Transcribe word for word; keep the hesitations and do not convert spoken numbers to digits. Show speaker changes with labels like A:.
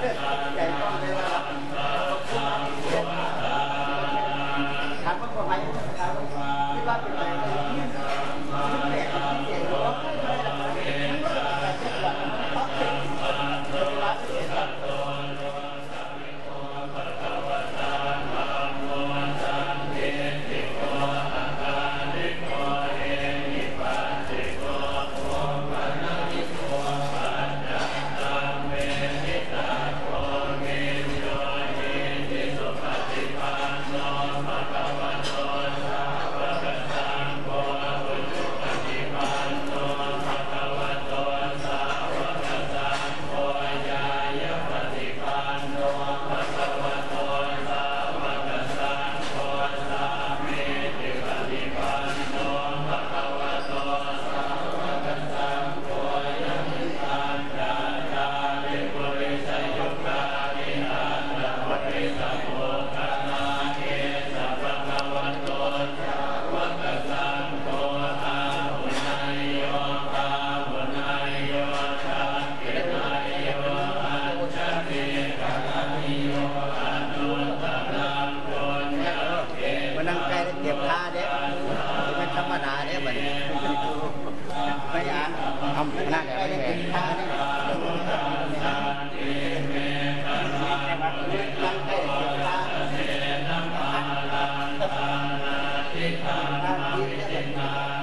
A: ใหญ่ต้องเลยว่าถามว่าคนไทยถามว่าที่ว่าเป็นอะไรก็ยิ่งยิ่งแปลกยิ่งเจ๋งเพราะว่าไม่ได้หรอกนะยิ่งว่าแต่เจ็บหลังมันต้องเป็นเวลาที่เจ็บเก็บผ้าเนี่ยเป็นธรรมดาเนี่ยเหมือนไม่อ่านทำหน้าแก่เก็บผ้าเนี่ยตั้งใจเก็บผ้าที่ทำงาน